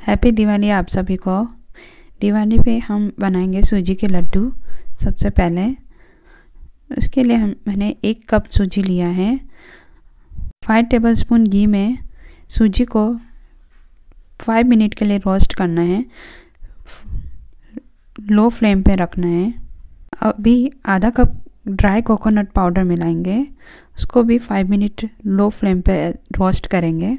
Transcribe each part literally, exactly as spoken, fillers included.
Happy Diwali आप सभी को। दिवाली पे हम बनाएंगे सूजी के लड्डू। सबसे पहले उसके लिए हम मैंने एक कप सूजी लिया है। फाइव टेबलस्पून घी में सूजी को फाइव मिनट के लिए रोस्ट करना है। लो फ्लेम पे रखना है। अभी आधा कप ड्राई कोकोनट पाउडर मिलाएंगे, उसको भी फाइव मिनट लो फ्लेम पे रोस्ट करेंगे।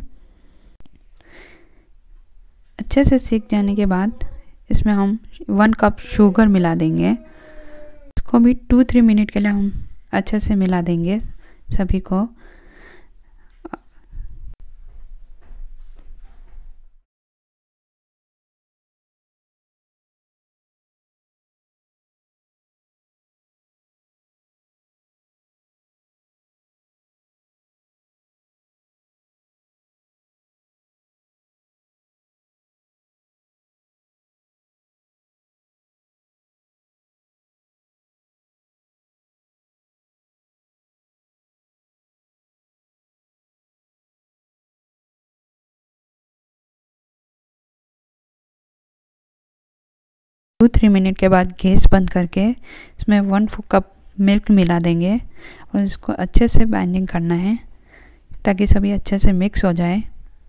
अच्छे से सीख जाने के बाद इसमें हम वन कप शुगर मिला देंगे। इसको भी टू थ्री मिनट के लिए हम अच्छे से मिला देंगे सभी को। टू थ्री मिनट के बाद गैस बंद करके इसमें वन कप मिल्क मिला देंगे और इसको अच्छे से बाइंडिंग करना है ताकि सभी अच्छे से मिक्स हो जाए।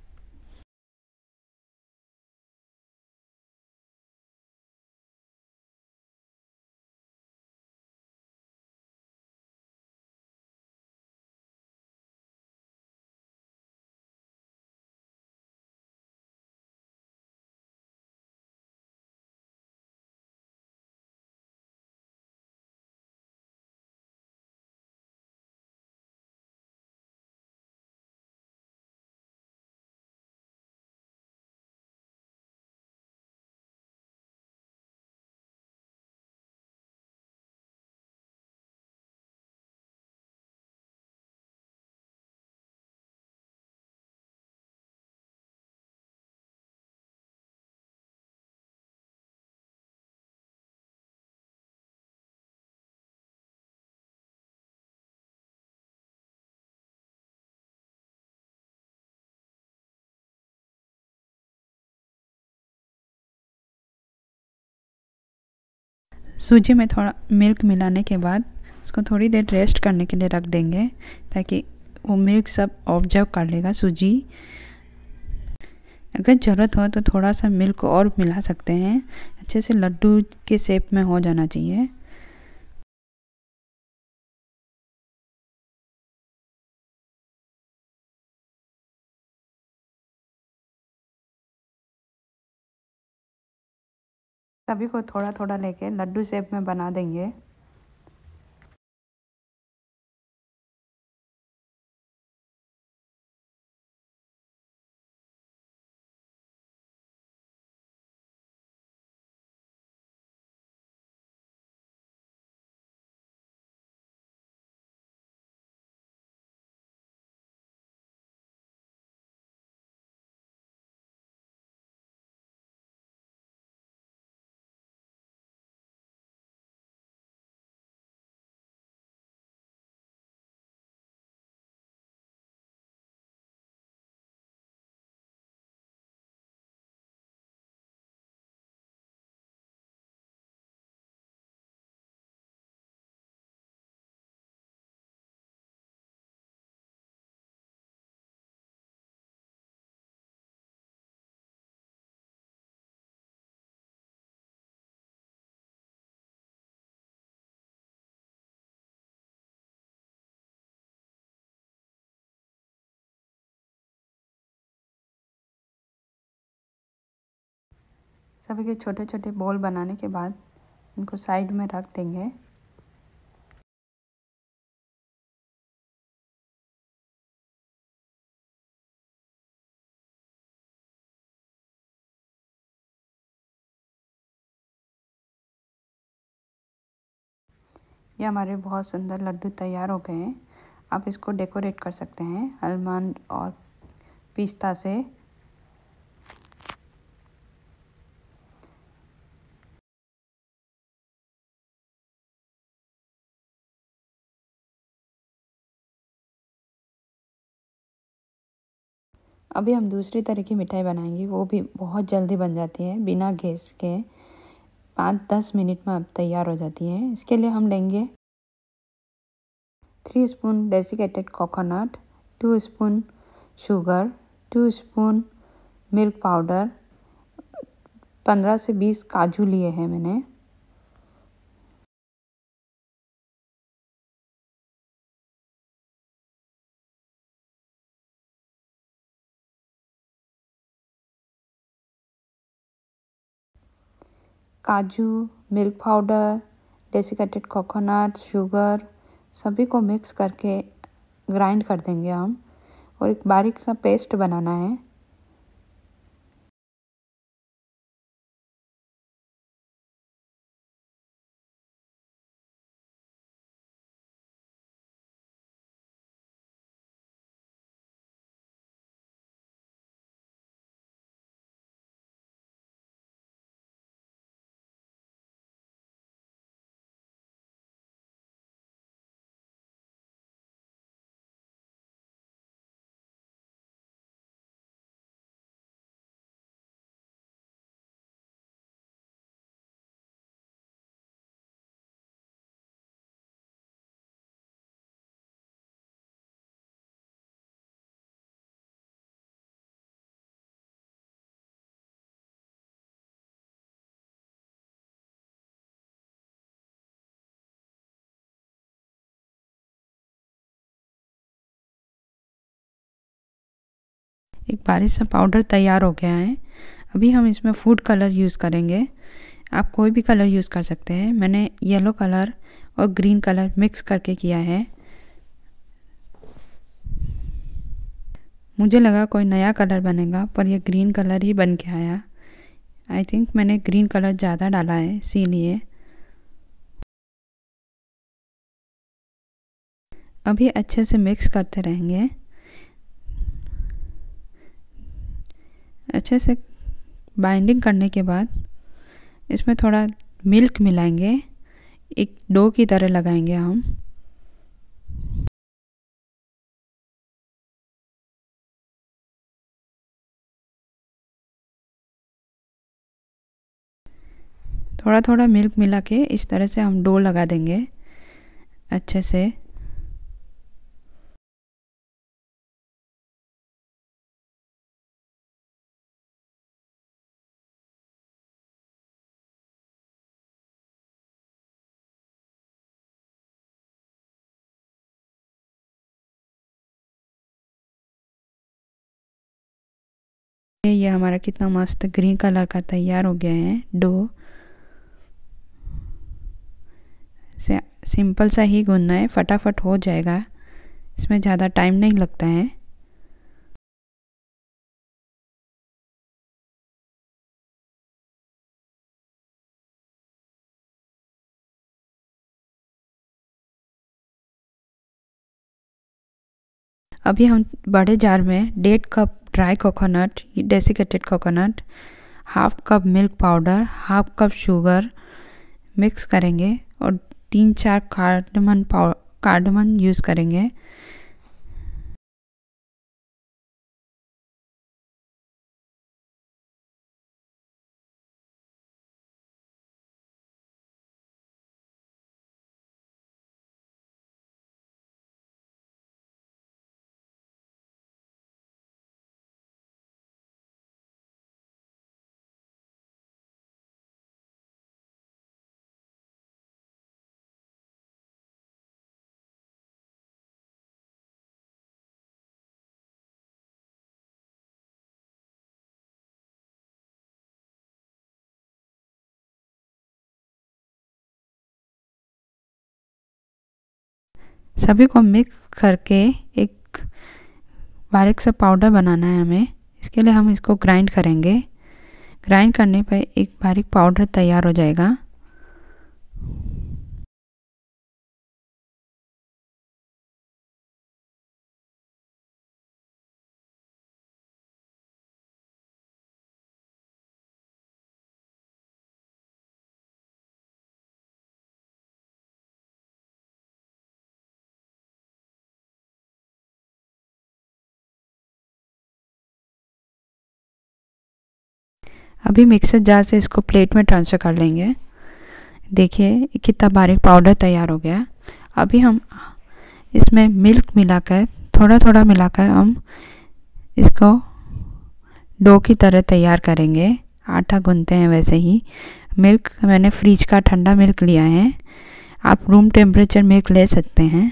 सूजी में थोड़ा मिल्क मिलाने के बाद उसको थोड़ी देर रेस्ट करने के लिए रख देंगे ताकि वो मिल्क सब ऑब्जर्व कर लेगा सूजी। अगर ज़रूरत हो तो थोड़ा सा मिल्क और मिला सकते हैं। अच्छे से लड्डू के शेप में हो जाना चाहिए। सभी को थोड़ा थोड़ा लेके लड्डू शेप में बना देंगे। सभी के छोटे छोटे बॉल बनाने के बाद इनको साइड में रख देंगे। ये हमारे बहुत सुंदर लड्डू तैयार हो गए हैं। आप इसको डेकोरेट कर सकते हैं आलमंड और पिस्ता से। अभी हम दूसरी तरह की मिठाई बनाएंगे, वो भी बहुत जल्दी बन जाती है बिना गैस के। पाँच दस मिनट में अब तैयार हो जाती है। इसके लिए हम लेंगे three spoon desiccated coconut, two spoon sugar, two spoon milk powder, पंद्रह से बीस काजू लिए हैं मैंने। काजू, milk powder, desiccated coconut, sugar सभी को मिक्स करके ग्राइंड कर देंगे हम, और एक बारीक सा पेस्ट बनाना है। एक बारीक सा पाउडर तैयार हो गया है। अभी हम इसमें फूड कलर यूज़ करेंगे। आप कोई भी कलर यूज़ कर सकते हैं। मैंने येलो कलर और ग्रीन कलर मिक्स करके किया है। मुझे लगा कोई नया कलर बनेगा, पर यह ग्रीन कलर ही बन के आया। आई थिंक मैंने ग्रीन कलर ज़्यादा डाला है, इसीलिए। अभी अच्छे से मिक्स करते रहेंगे। अच्छे से बाइंडिंग करने के बाद इसमें थोड़ा मिल्क मिलाएंगे, एक डो की तरह लगाएंगे हम। थोड़ा थोड़ा मिल्क मिला के इस तरह से हम डो लगा देंगे अच्छे से। ये हमारा कितना मस्त ग्रीन कलर का तैयार हो गया है डो। से सिंपल सा ही गूंदना है, फटाफट हो जाएगा, इसमें ज़्यादा टाइम नहीं लगता है। अभी हम बड़े जार में डेढ़ cup dry coconut, desiccated coconut, half cup milk powder, half cup sugar mix करेंगे, और तीन चार कार्डमन पाउ कार्डमन यूज़ करेंगे। सभी को मिक्स करके एक बारीक सा पाउडर बनाना है हमें। इसके लिए हम इसको ग्राइंड करेंगे। ग्राइंड करने पर एक बारीक पाउडर तैयार हो जाएगा। अभी मिक्सर जार से इसको प्लेट में ट्रांसफ़र कर लेंगे। देखिए कितना बारीक पाउडर तैयार हो गया। अभी हम इसमें मिल्क मिलाकर, थोड़ा थोड़ा मिलाकर हम इसको डो की तरह तैयार करेंगे। आटा गूंथते हैं वैसे ही। मिल्क मैंने फ्रिज का ठंडा मिल्क लिया है, आप रूम टेम्परेचर मिल्क ले सकते हैं।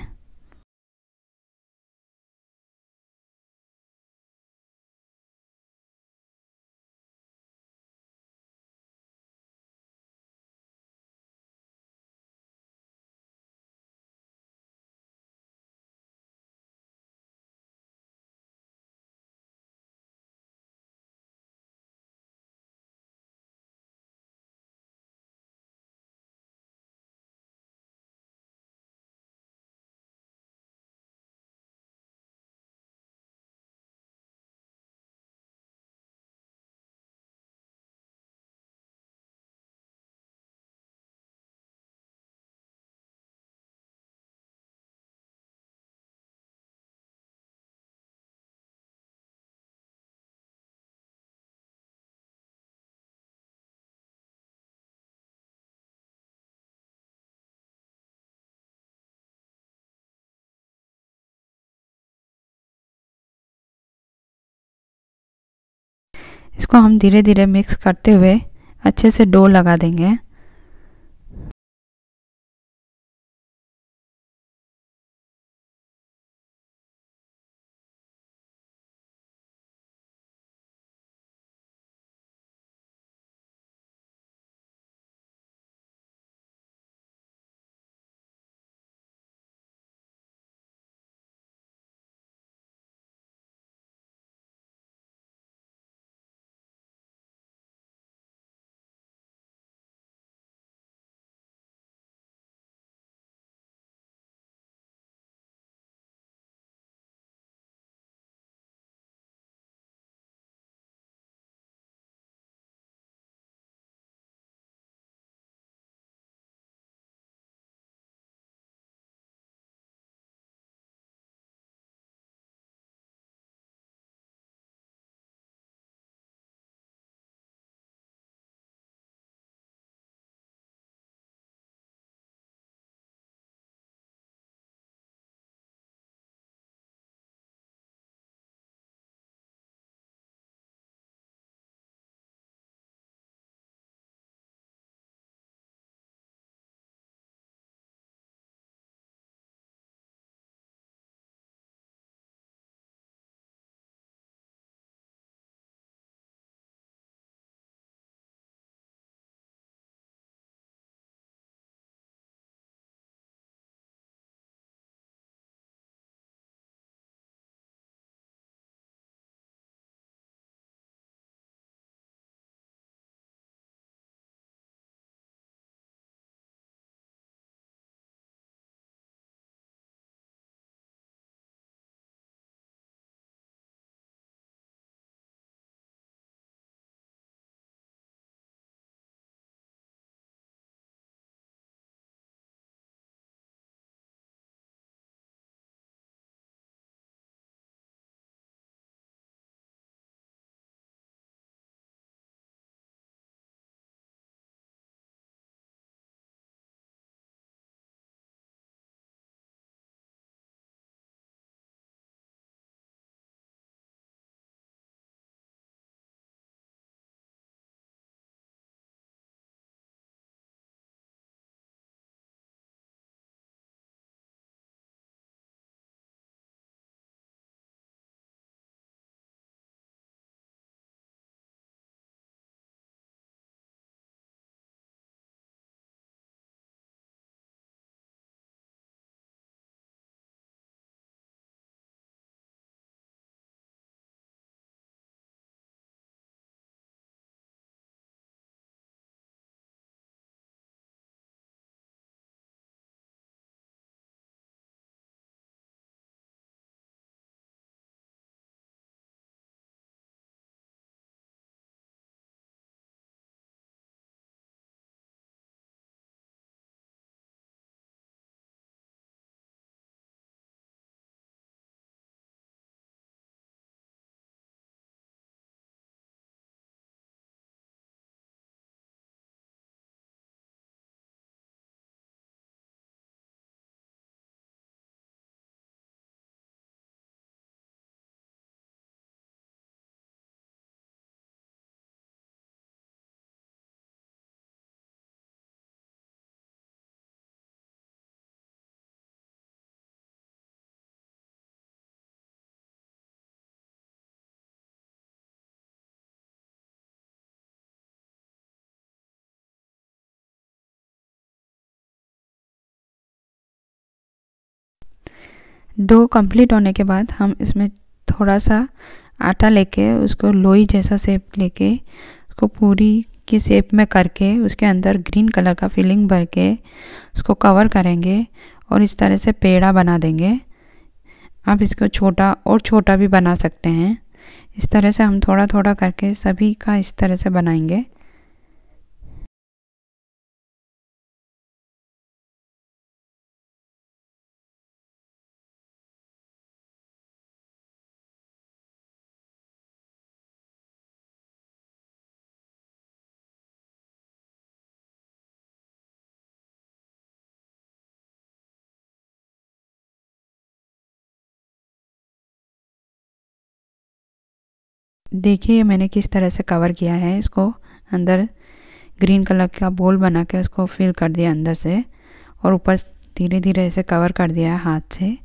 इसको हम धीरे धीरे मिक्स करते हुए अच्छे से डो लगा देंगे। डो कंप्लीट होने के बाद हम इसमें थोड़ा सा आटा लेके उसको लोई जैसा शेप लेके उसको पूरी की शेप में करके उसके अंदर ग्रीन कलर का फिलिंग भर के उसको कवर करेंगे और इस तरह से पेड़ा बना देंगे। आप इसको छोटा और छोटा भी बना सकते हैं। इस तरह से हम थोड़ा थोड़ा करके सभी का इस तरह से बनाएंगे। देखिए मैंने किस तरह से कवर किया है। इसको अंदर ग्रीन कलर का बॉल बना के उसको फिल कर दिया अंदर से और ऊपर धीरे धीरे ऐसे कवर कर दिया है हाथ से।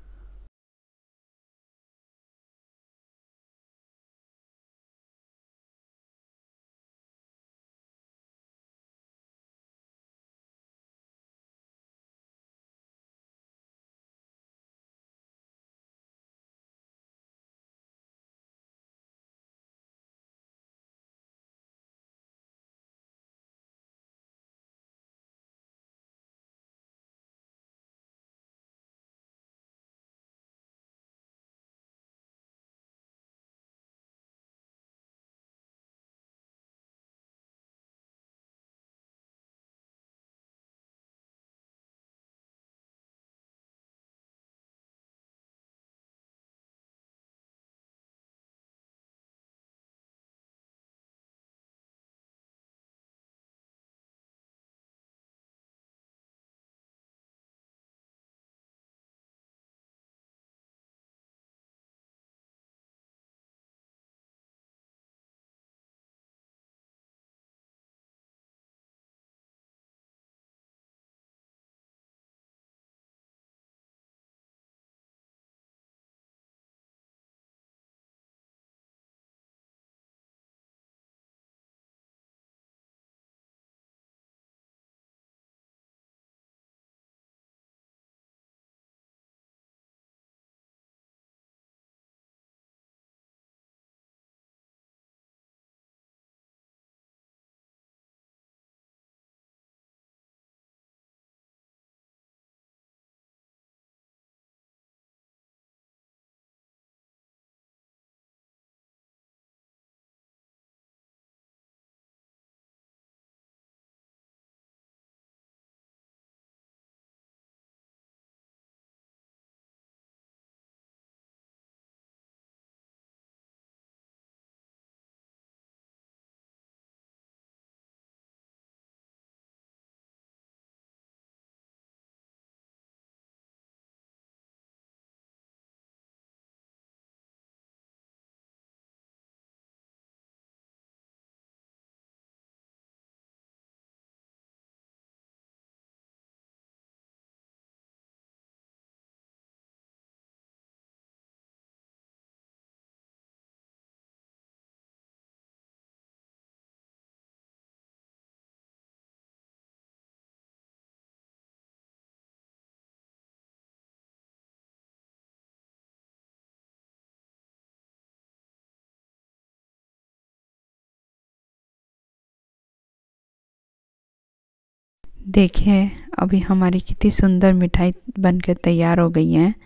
देखिए अभी हमारी कितनी सुंदर मिठाई बनकर तैयार हो गई है।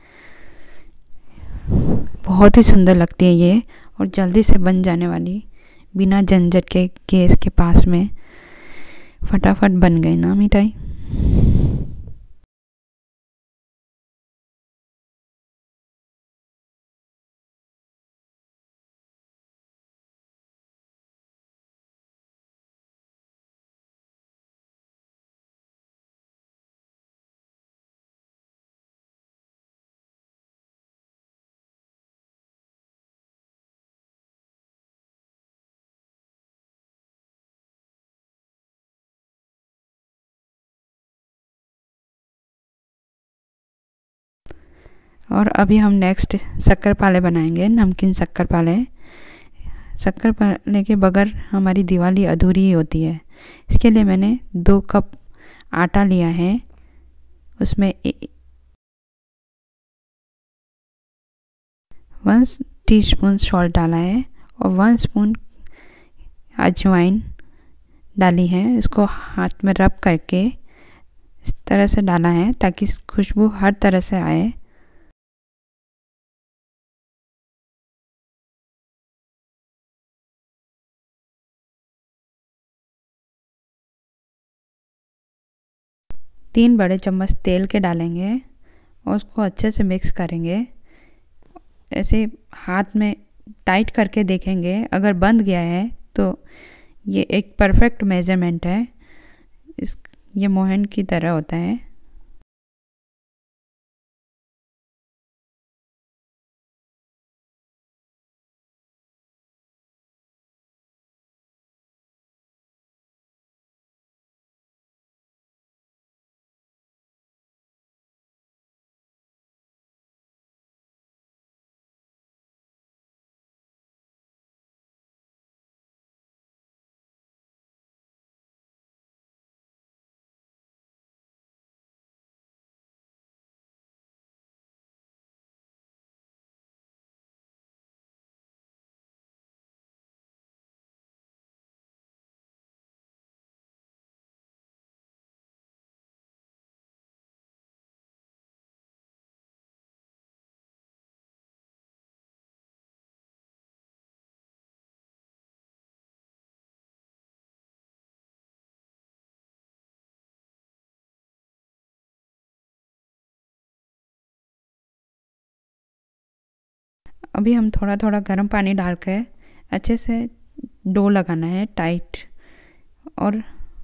बहुत ही सुंदर लगती है ये और जल्दी से बन जाने वाली, बिना झंझट के गैस के पास में फटाफट बन गई ना मिठाई। और अभी हम नेक्स्ट शक्कर पाले बनाएंगे, नमकीन शक्कर पाले। शक्कर पाले के बगैर हमारी दिवाली अधूरी ही होती है। इसके लिए मैंने दो कप आटा लिया है, उसमें वन टीस्पून सॉल्ट डाला है और वन स्पून अजवाइन डाली है। इसको हाथ में रब करके इस तरह से डाला है ताकि खुशबू हर तरह से आए। तीन बड़े चम्मच तेल के डालेंगे और उसको अच्छे से मिक्स करेंगे। ऐसे हाथ में टाइट करके देखेंगे, अगर बंध गया है तो ये एक परफेक्ट मेजरमेंट है। इस ये मोहन की तरह होता है। अभी हम थोड़ा थोड़ा गर्म पानी डाल के अच्छे से डो लगाना है टाइट। और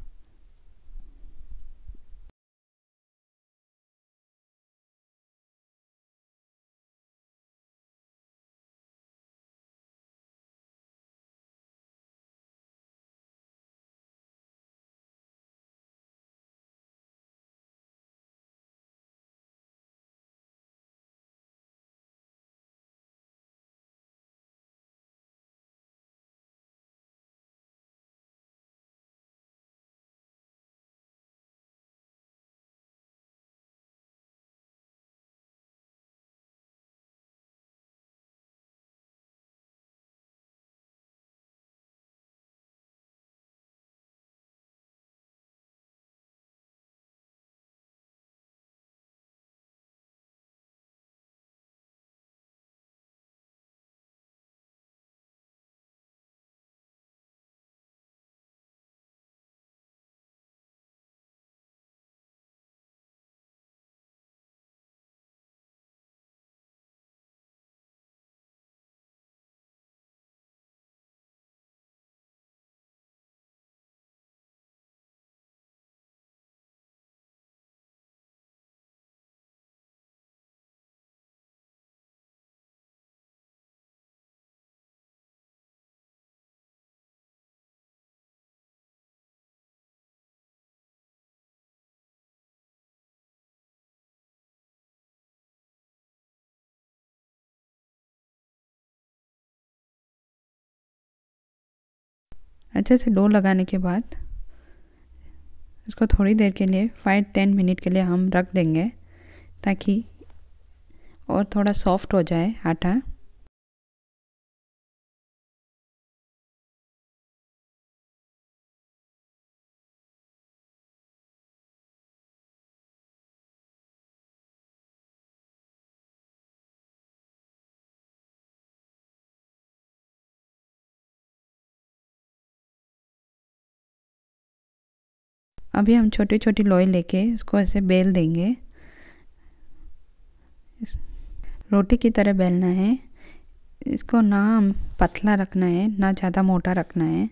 अच्छे से डो लगाने के बाद इसको थोड़ी देर के लिए फाइव टेन मिनट के लिए हम रख देंगे ताकि और थोड़ा सॉफ्ट हो जाए आटा। अभी हम छोटी छोटी लोई लेके इसको ऐसे बेल देंगे। इस रोटी की तरह बेलना है। इसको ना पतला रखना है ना ज़्यादा मोटा रखना है।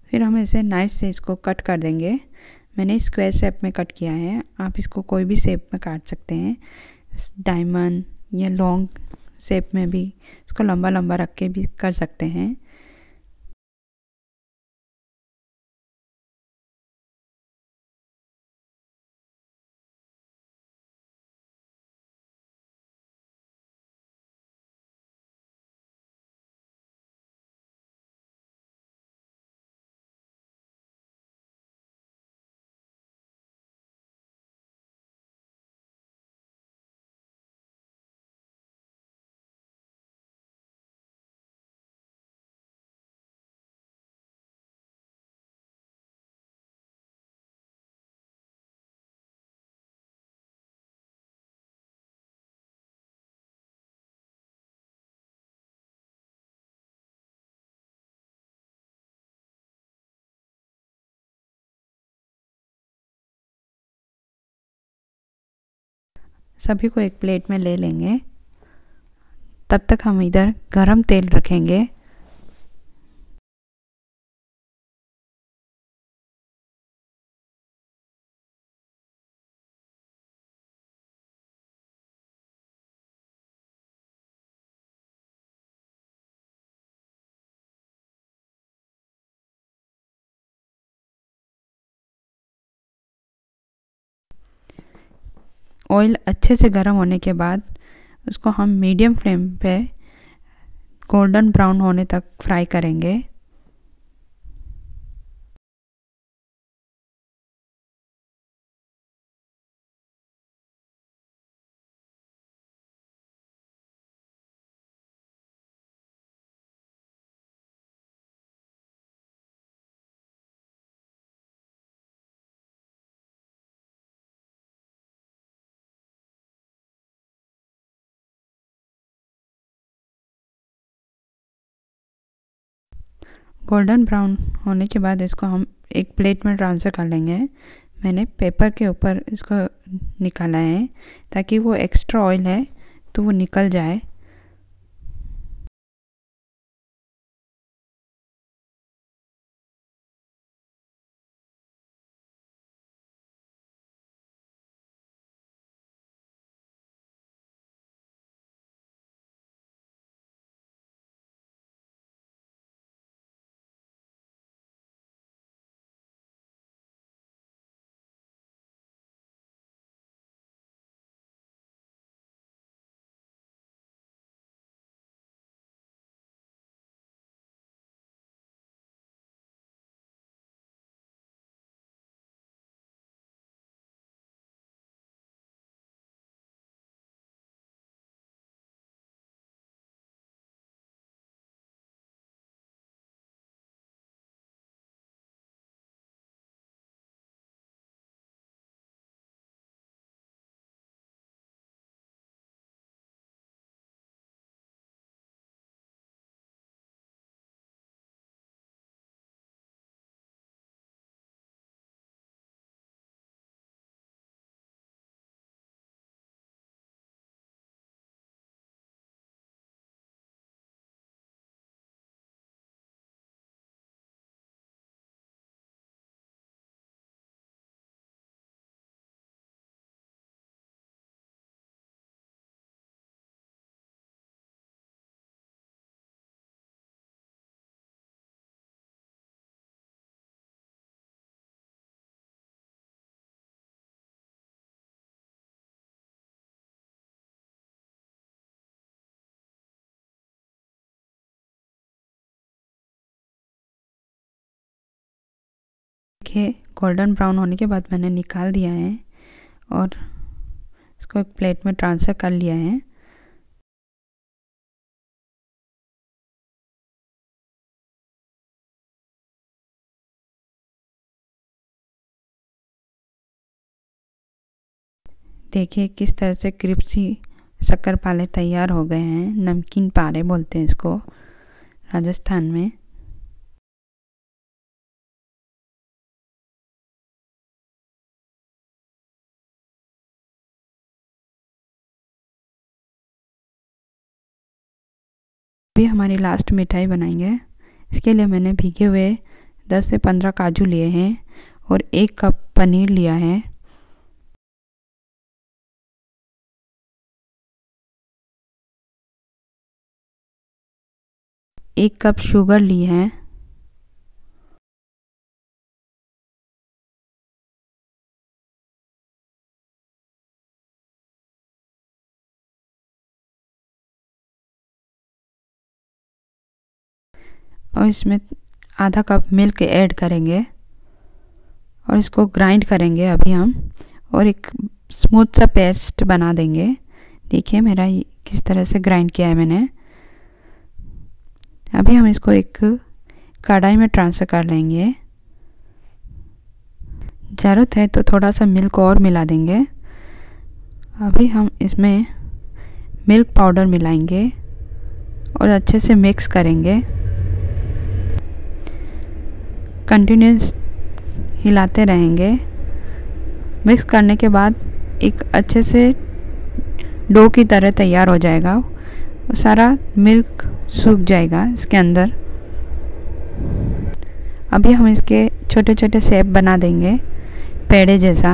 फिर हम ऐसे नाइफ से इसको कट कर देंगे। मैंने स्क्वायर शेप में कट किया है, आप इसको कोई भी शेप में काट सकते हैं, डायमंड या लॉन्ग शेप में भी इसको लंबा लंबा रख के भी कर सकते हैं। सभी को एक प्लेट में ले लेंगे। तब तक हम इधर गरम तेल रखेंगे। ऑयल अच्छे से गर्म होने के बाद उसको हम मीडियम फ्लेम पे गोल्डन ब्राउन होने तक फ्राई करेंगे। गोल्डन ब्राउन होने के बाद इसको हम एक प्लेट में ट्रांसफ़र कर लेंगे। मैंने पेपर के ऊपर इसको निकाला है ताकि वो एक्स्ट्रा ऑयल है तो वो निकल जाए। देखिए गोल्डन ब्राउन होने के बाद मैंने निकाल दिया है और इसको एक प्लेट में ट्रांसफ़र कर लिया है। देखिए किस तरह से क्रिस्पी शक्कर पारे तैयार हो गए हैं। नमकीन पारे बोलते हैं इसको राजस्थान में। अभी हमारी लास्ट मिठाई बनाएंगे। इसके लिए मैंने भीगे हुए दस से पंद्रह काजू लिए हैं और एक कप पनीर लिया है। एक कप शुगर ली है। और इसमें आधा कप मिल्क ऐड करेंगे और इसको ग्राइंड करेंगे अभी हम, और एक स्मूथ सा पेस्ट बना देंगे। देखिए मेरा किस तरह से ग्राइंड किया है मैंने। अभी हम इसको एक कढ़ाई में ट्रांसफ़र कर लेंगे। ज़रूरत है तो थोड़ा सा मिल्क और मिला देंगे। अभी हम इसमें मिल्क पाउडर मिलाएंगे और अच्छे से मिक्स करेंगे। कंटिन्यूस हिलाते रहेंगे। मिक्स करने के बाद एक अच्छे से डो की तरह तैयार हो जाएगा। सारा मिल्क सूख जाएगा इसके अंदर। अभी हम इसके छोटे छोटे शेप बना देंगे पेड़े जैसा।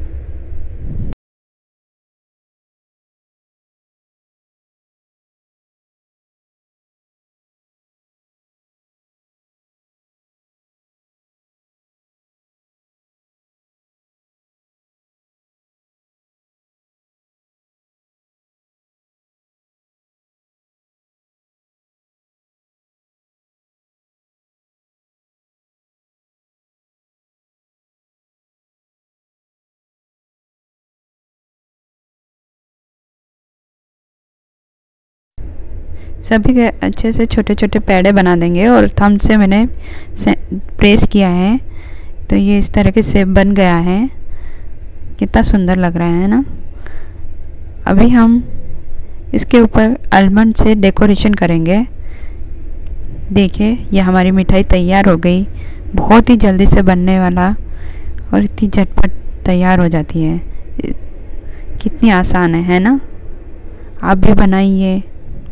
सभी के अच्छे से छोटे छोटे पेड़े बना देंगे और थंब से मैंने से प्रेस किया है तो ये इस तरह के शेप बन गया है। कितना सुंदर लग रहा है ना। अभी हम इसके ऊपर आलमंड से डेकोरेशन करेंगे। देखिए ये हमारी मिठाई तैयार हो गई। बहुत ही जल्दी से बनने वाला और इतनी झटपट तैयार हो जाती है। कितनी आसान है है ना। आप भी बनाइए।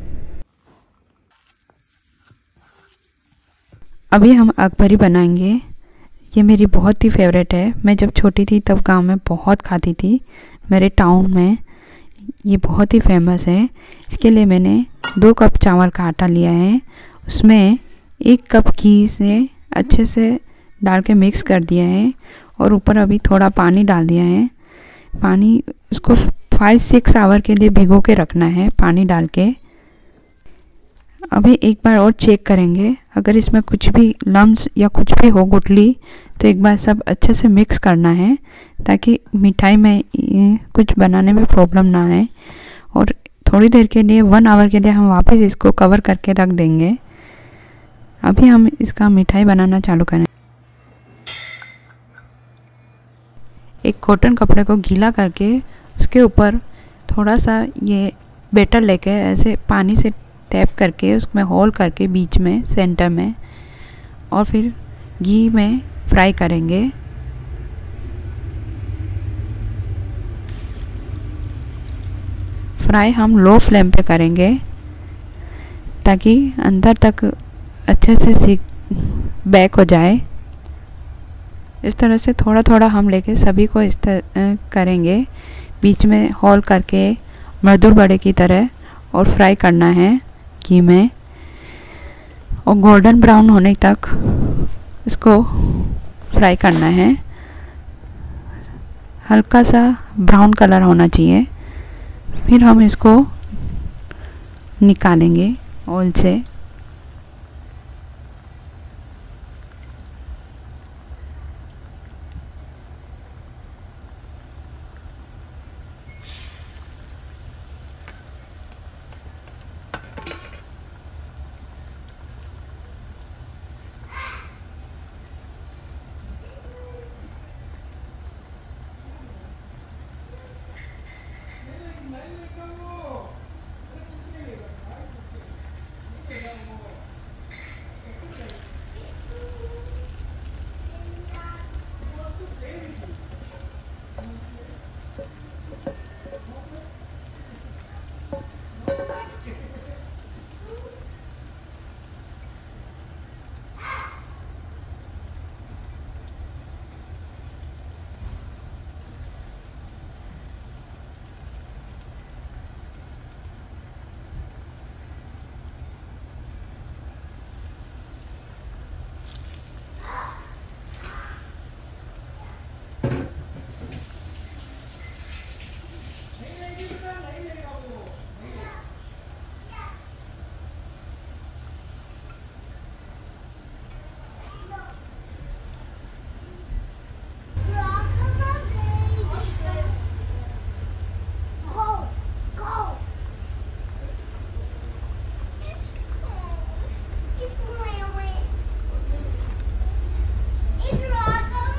अभी हम अकबरी बनाएंगे। ये मेरी बहुत ही फेवरेट है। मैं जब छोटी थी तब गांव में बहुत खाती थी। मेरे टाउन में ये बहुत ही फेमस है। इसके लिए मैंने दो कप चावल का आटा लिया है। उसमें एक कप घी से अच्छे से डाल के मिक्स कर दिया है और ऊपर अभी थोड़ा पानी डाल दिया है। पानी उसको फाइव सिक्स आवर के लिए भिगो के रखना है पानी डाल के। अभी एक बार और चेक करेंगे। अगर इसमें कुछ भी लम्स या कुछ भी हो गुठली तो एक बार सब अच्छे से मिक्स करना है ताकि मिठाई में कुछ बनाने में प्रॉब्लम ना आए। और थोड़ी देर के लिए वन आवर के लिए हम वापस इसको कवर करके रख देंगे। अभी हम इसका मिठाई बनाना चालू करें। एक कॉटन कपड़े को गीला करके उसके ऊपर थोड़ा सा ये बैटर लेके ऐसे पानी से टैप करके उसमें होल करके बीच में सेंटर में और फिर घी में फ्राई करेंगे। फ्राई हम लो फ्लेम पे करेंगे ताकि अंदर तक अच्छे से सीख बेक हो जाए। इस तरह से थोड़ा थोड़ा हम लेके सभी को इस तरह करेंगे। बीच में होल करके मजदूर बड़े की तरह और फ्राई करना है घी में और गोल्डन ब्राउन होने तक इसको फ्राई करना है। हल्का सा ब्राउन कलर होना चाहिए। फिर हम इसको निकालेंगे ऑयल से।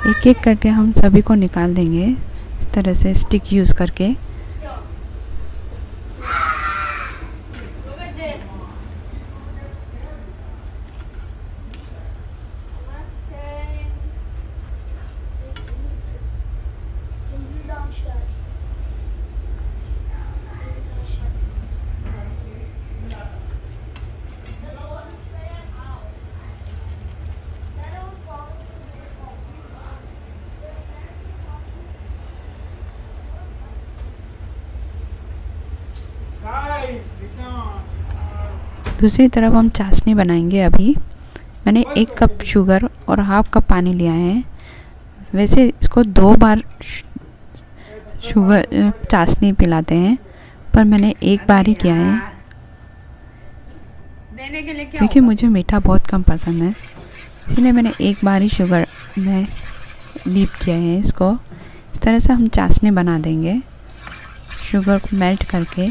एक एक करके हम सभी को निकाल देंगे इस तरह से स्टिक यूज़ करके। दूसरी तरफ हम चाशनी बनाएंगे। अभी मैंने एक कप शुगर और हाफ कप पानी लिया है। वैसे इसको दो बार शुगर चाशनी पिलाते हैं, पर मैंने एक बार ही किया है क्योंकि मुझे मीठा बहुत कम पसंद है, इसलिए मैंने एक बार ही शुगर में डीप किया है इसको। इस तरह से हम चाशनी बना देंगे शुगर को मेल्ट करके।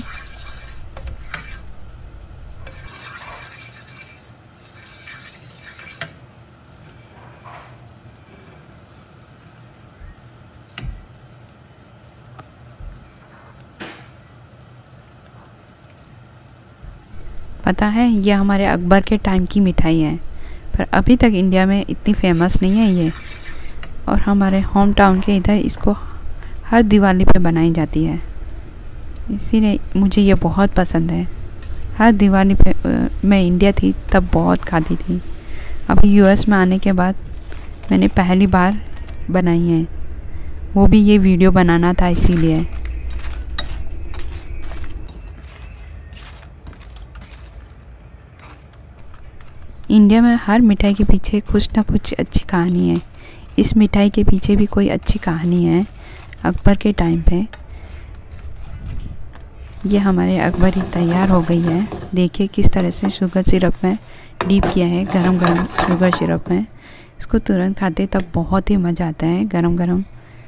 पता है ये हमारे अकबर के टाइम की मिठाई है, पर अभी तक इंडिया में इतनी फेमस नहीं है ये, और हमारे होम टाउन के इधर इसको हर दिवाली पे बनाई जाती है, इसीलिए मुझे ये बहुत पसंद है। हर दिवाली पे मैं इंडिया थी तब बहुत खाती थी। अभी यूएस में आने के बाद मैंने पहली बार बनाई है, वो भी ये वीडियो बनाना था इसीलिए। इंडिया में हर मिठाई के पीछे कुछ ना कुछ अच्छी कहानी है। इस मिठाई के पीछे भी कोई अच्छी कहानी है अकबर के टाइम पे। ये हमारे अकबरी तैयार हो गई है। देखिए किस तरह से शुगर सिरप में डीप किया है, गरम गरम शुगर सिरप में। इसको तुरंत खाते तब बहुत ही मज़ा आता है गरम गरम।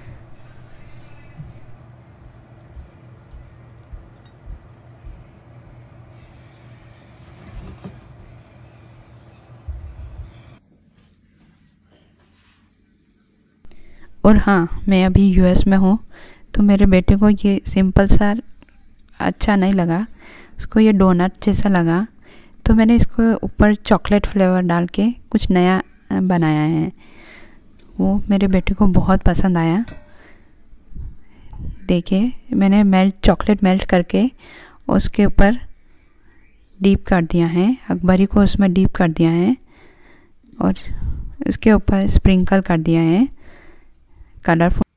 और हाँ, मैं अभी यूएस में हूँ, तो मेरे बेटे को ये सिंपल सा अच्छा नहीं लगा, उसको ये डोनट जैसा लगा, तो मैंने इसको ऊपर चॉकलेट फ्लेवर डाल के कुछ नया बनाया है। वो मेरे बेटे को बहुत पसंद आया। देखिए मैंने मेल्ट चॉकलेट मेल्ट करके उसके ऊपर डीप कर दिया है, अकबरी को उसमें डीप कर दिया है और उसके ऊपर स्प्रिंकल कर दिया है कलरफुल।